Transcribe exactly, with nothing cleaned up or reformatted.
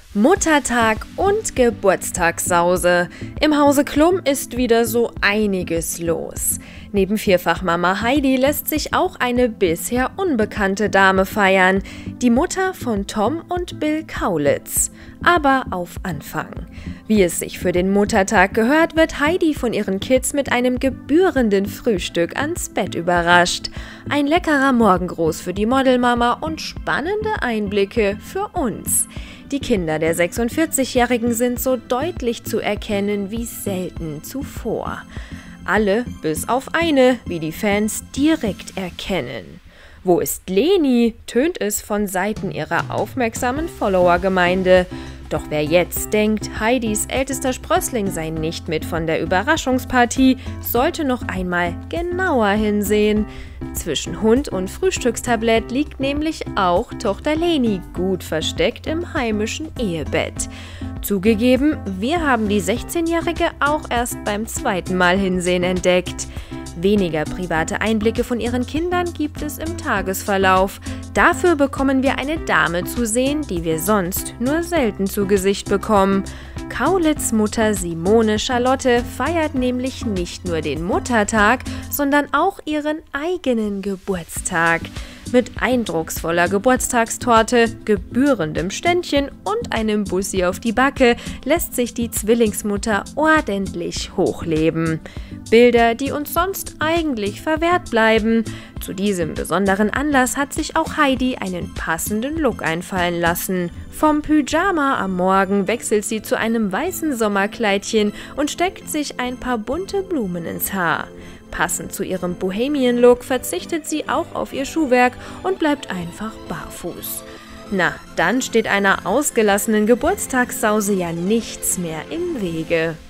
Muttertag und Geburtstagssause. Im Hause Klum ist wieder so einiges los. Neben Vierfachmama Heidi lässt sich auch eine bisher unbekannte Dame feiern, die Mutter von Tom und Bill Kaulitz. Aber auf Anfang. Wie es sich für den Muttertag gehört, wird Heidi von ihren Kids mit einem gebührenden Frühstück ans Bett überrascht. Ein leckerer Morgengruß für die Modelmama und spannende Einblicke für uns. Die Kinder der sechsundvierzigjährigen sind so deutlich zu erkennen wie selten zuvor. Alle, bis auf eine, wie die Fans direkt erkennen. Wo ist Leni? Tönt es von Seiten ihrer aufmerksamen Follower-Gemeinde. Doch wer jetzt denkt, Heidis ältester Sprössling sei nicht mit von der Überraschungspartie, sollte noch einmal genauer hinsehen. Zwischen Hund und Frühstückstablett liegt nämlich auch Tochter Leni gut versteckt im heimischen Ehebett. Zugegeben, wir haben die sechzehnjährige auch erst beim zweiten Mal hinsehen entdeckt. Weniger private Einblicke von ihren Kindern gibt es im Tagesverlauf. Dafür bekommen wir eine Dame zu sehen, die wir sonst nur selten zu Gesicht bekommen. Kaulitz Mutter Simone Charlotte feiert nämlich nicht nur den Muttertag, sondern auch ihren eigenen Geburtstag. Mit eindrucksvoller Geburtstagstorte, gebührendem Ständchen und einem Bussi auf die Backe lässt sich die Zwillingsmutter ordentlich hochleben. Bilder, die uns sonst eigentlich verwehrt bleiben. Zu diesem besonderen Anlass hat sich auch Heidi einen passenden Look einfallen lassen. Vom Pyjama am Morgen wechselt sie zu einem weißen Sommerkleidchen und steckt sich ein paar bunte Blumen ins Haar. Passend zu ihrem Bohemian-Look verzichtet sie auch auf ihr Schuhwerk und bleibt einfach barfuß. Na, dann steht einer ausgelassenen Geburtstagssause ja nichts mehr im Wege.